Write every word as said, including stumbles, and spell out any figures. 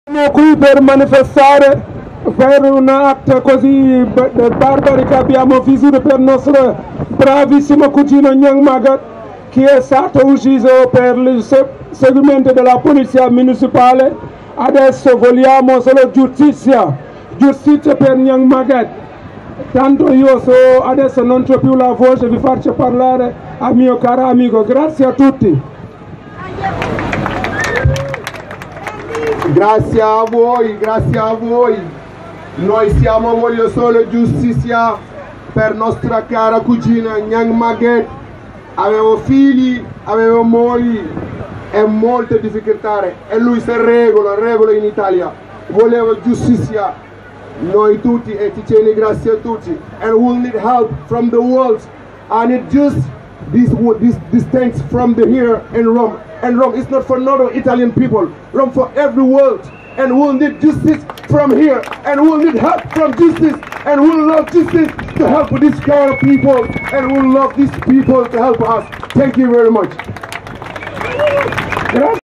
Siamo qui per manifestare per un atto così barbaro che abbiamo vissuto per il nostro bravissimo cugino Niang Magat, che è stato ucciso per il seguimento della polizia municipale. Adesso vogliamo solo giustizia, giustizia per Niang Magat. Tanto io so, adesso non c'ho più la voce, vi faccio parlare al mio caro amico. Grazie a tutti. Grazie a voi, grazie a voi. Noi siamo voglio solo giustizia per nostra cara cugina Niang Magat. Avevo figli, avevo mogli e molte difficoltà e lui si regola, regola in Italia. Volevo giustizia. Noi tutti e ti tieni grazie a tutti. And we need help from the world. I need just this this this thanks from the here in Rome. And Rome is not for northern Italian people. Rome for every world. And we'll need justice from here. And we'll need help from justice. And we'll love justice to help these kind of people. And we'll love these people to help us. Thank you very much.